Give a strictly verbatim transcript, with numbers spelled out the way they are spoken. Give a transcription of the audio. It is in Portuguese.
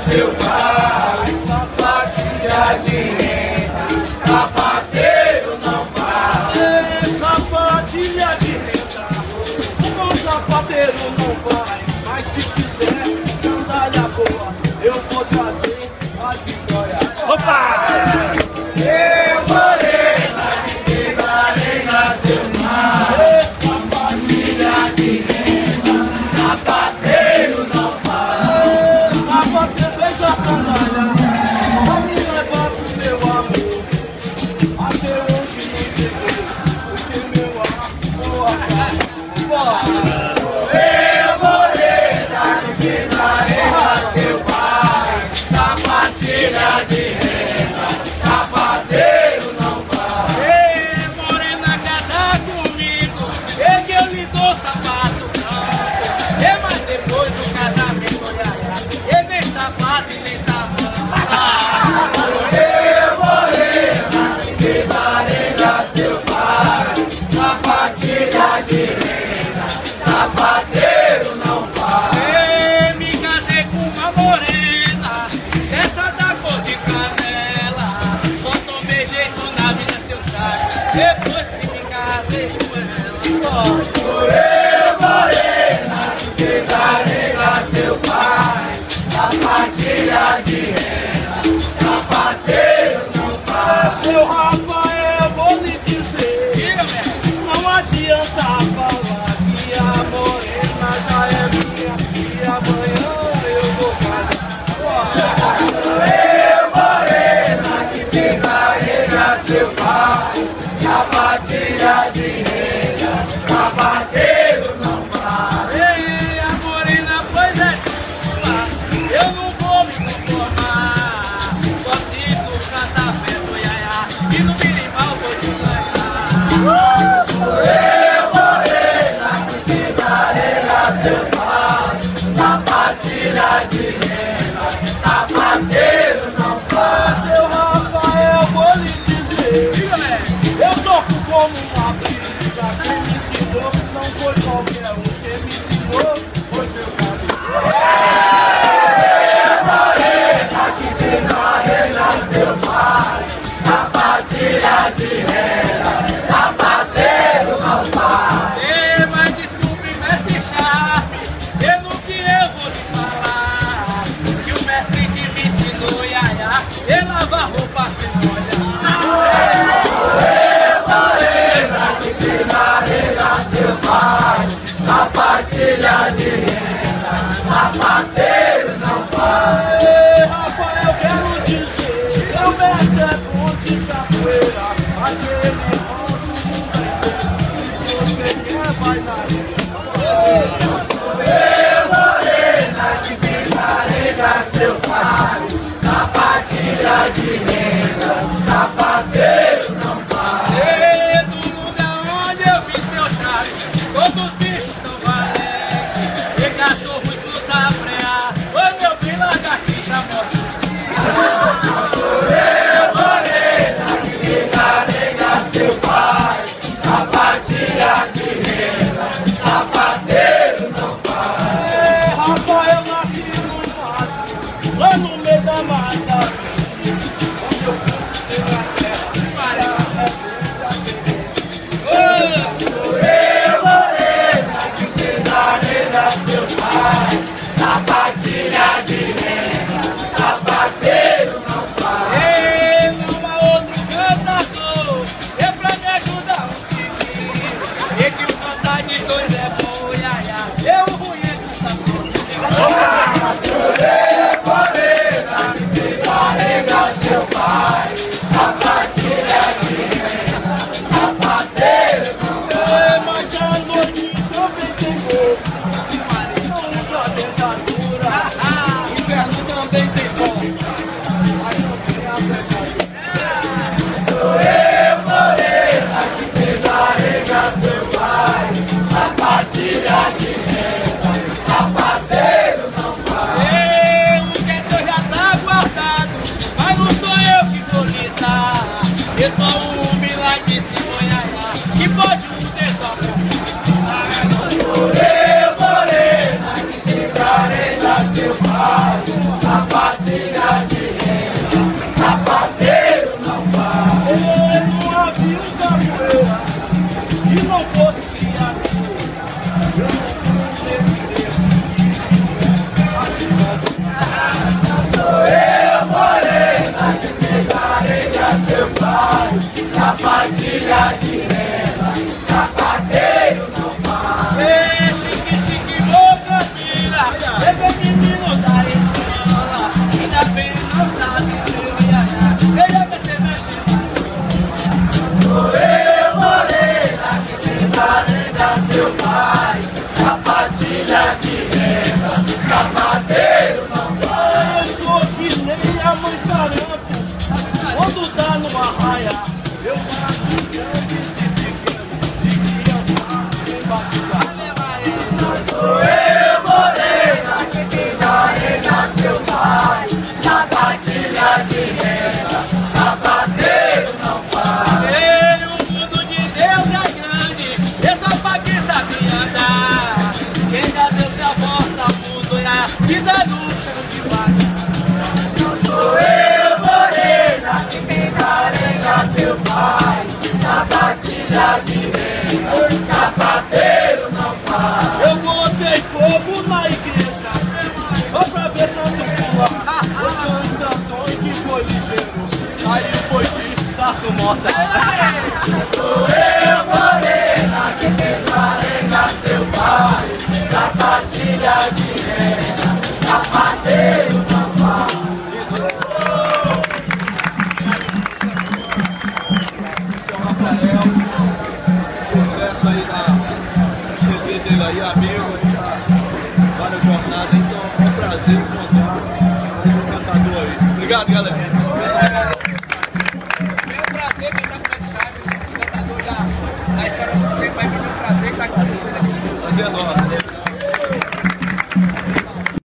seu pai, sapatilha de renda, sapateiro não vai. Sapatilha de renda, o bom sapateiro não vai. Mas se quiser sandália boa, eu vou trazer a de Goiás. Opa! Eu morena, que arenga seu pai, sapatilha de renda, sapateiro não vai. Sapateiro fez a sandália pra me levar pro meu amor. Até hoje não peguei, porque meu amor acabou. Eu morena, que arenga seu pai, sapatilha de renda, sapateiro não vai. Ei, morena, casar comigo, é que eu lhe dou sapato branco. É, mas depois do casamento, olha, é nem sapato e nem tamanho. Eu morena, que arenga seu pai, sapatilha de renda, sapateiro não vai. Ei, me casei com uma morena, essa da cor de canela. Só tomei jeito na vida, seu cara, depois que me casei com ela. Eu morena, que arenga seu pai, sapatilha de renda, sapateiro não vai. Seu Rafael, eu vou lhe dizer, Diga, velho. não adianta falar que a morena já é minha, e amanhã eu vou casar. Eu morena, que arenga seu pai, sapatilha de renda, sapateiro não vai. Ei, a morena, pois é tua, eu não vou me conformar. Só se tu cantar perto, iaiá, e no minimal vou te ganhar. Eu morena, que arenga seu pai, sapatilha de renda, sapateiro não vai. Seu Rafael, eu vou lhe dizer, Diga, velho. eu toco como uma brisa. Quem me ensinou não foi qualquer um, quem me ensinou foi seu cabelo. Eu morena, que arenga seu pai, sapatilha de renda, sapateiro não vai. Ei, mas desculpe, mestre Sharp, pelo que eu vou te falar, que o mestre que me ensinou, iaiá, ele lava roupa sem molhar. Eu morena, que arenga seu pai, sapatilha de renda, sapateiro não vai. Ei, Rafael, eu quero dizer, eu mestre é bom de capoeira, aquele mundo não se você quer, vai na Eu morena, que arenga seu pai, sapatilha de renda, sapateiro não vai. Ei, do lugar onde eu vi seu Chaves, todos os bichos são valentes, e cachorro escuta frear, ô meu bem, lagartixa morte. Eu morena, que arenga seu pai, sapatilha de renda, sapateiro não vai. Ei, Rafael, nasci no mato, lá no meio da mata, onde eu pude ter a terra, Eu morena, que arenga seu pai, sapatilha de renda, sapateiro não vai. ei, não há outro cantador, é pra me ajudar um tiquinho, e que o cantar de dois é bom, iaiá, eu ruim é que está bom. Eu morena, que sapatilha de renda, sapateiro não faz. Ei, chique, chique, boca, tira. Esse menino da escola, ainda bem não sabe viajar. Veja você vai Sou eu, morena, que tenta lembrar seu pai. Sapatilha de renda, sapateiro não faz. Eu sou que nem a mãe sarampo. Quando dá numa raia, eu mato grande esse pequeno e criança sem batizar. Sou eu, morena, que tenta lembrar seu pai. Sapatilha de renda, sapateiro não faz. Ei, o mundo de Deus é grande, essa pague sabe andar. Quem já deu se a volta mundo já pisa no chão de baixo. Sou eu, morena, que tenta lembrar seu pai. Sapatilha de renda, sapateiro não faz. Eu botei fogo na igreja, só pra ver Santo pular. O Santo Antônio que foi ligeiro, aí foi de Saço Mota. Sou eu, morena, que tenta lembrar seu pai. Sapatilha de renda, sapateiro não faz. Seu Rafael, sucesso aí na C D dele aí, amigo, já várias jornadas, então é um prazer encontrar mais um cantador aí. Obrigado, galera. Meu prazer que tá com a chave, o cantador da, da história do tempo, mas foi meu prazer que tá acontecendo aqui. Prazer é nosso.